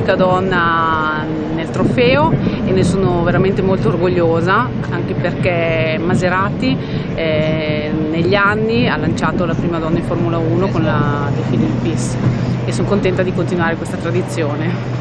unica donna nel trofeo e ne sono veramente molto orgogliosa, anche perché Maserati negli anni ha lanciato la prima donna in Formula 1 con la Delphine Pis e sono contenta di continuare questa tradizione.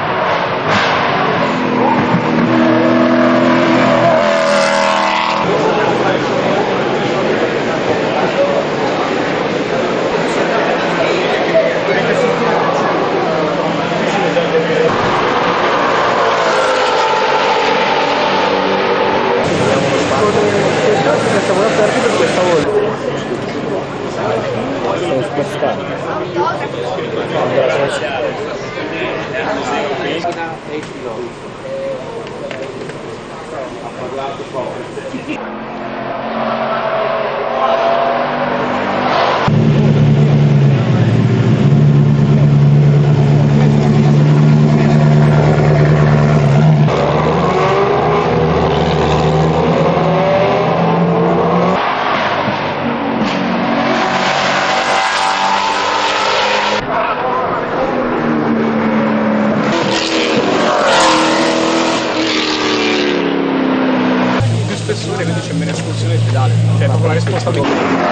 Quindi c'è meno escursione del pedale, cioè proprio la risposta di...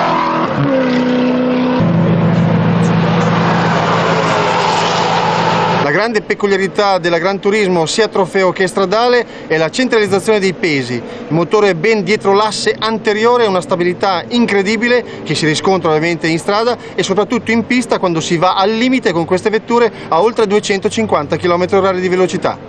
La grande peculiarità della Gran Turismo sia trofeo che stradale è la centralizzazione dei pesi. Il motore è ben dietro l'asse anteriore, ha una stabilità incredibile che si riscontra ovviamente in strada e soprattutto in pista quando si va al limite con queste vetture a oltre 250 km/h di velocità.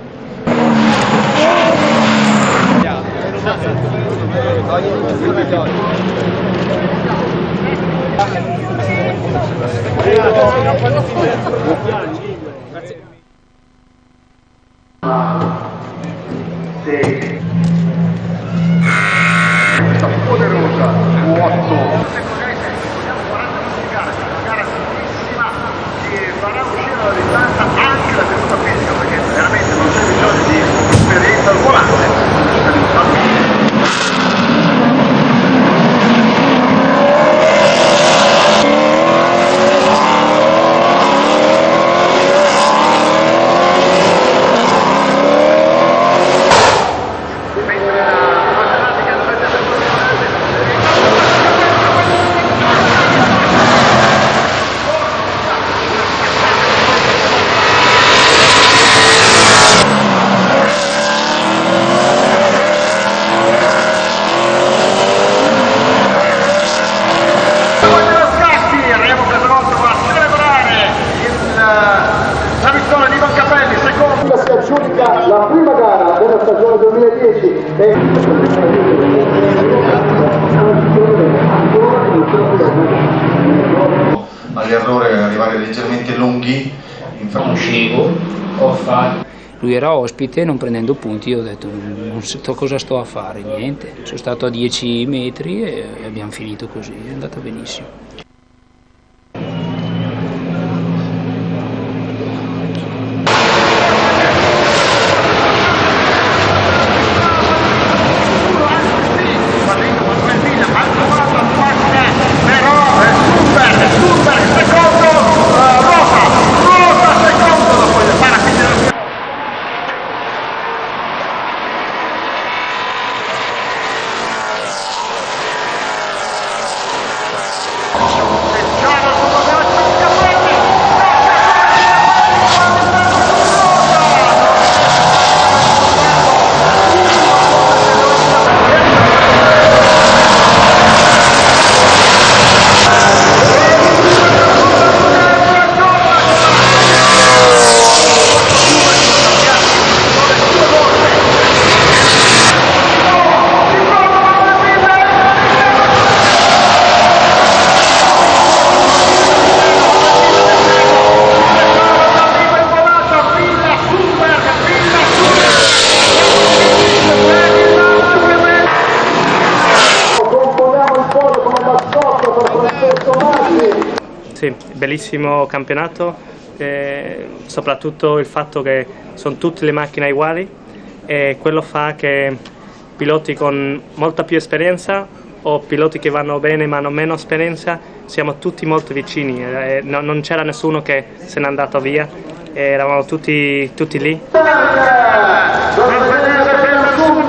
Questa poderosa Q8 che farà uscire alla distanza anche la tenuta fisica, perché veramente non c'è bisogno di esperienza al volante. Si aggiudica la prima gara della stagione 2010 All'errore arrivare leggermente lunghi, conoscevo, ho fatto. Lui era ospite non prendendo punti, io ho detto non so cosa sto a fare, niente, sono stato a 10 metri e abbiamo finito così, è andata benissimo. Sì, bellissimo campionato, soprattutto il fatto che sono tutte le macchine uguali e quello fa che piloti con molta più esperienza o piloti che vanno bene ma hanno meno esperienza, siamo tutti molto vicini, non c'era nessuno che se n'è andato via, eravamo tutti lì.